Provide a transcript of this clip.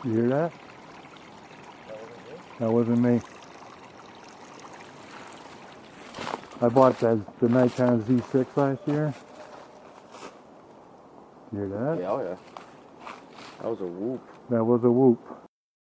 You hear that? That wasn't me. That wasn't me. I bought the nighttime Z6 last year. You hear that? Yeah, oh yeah. That was a whoop. That was a whoop.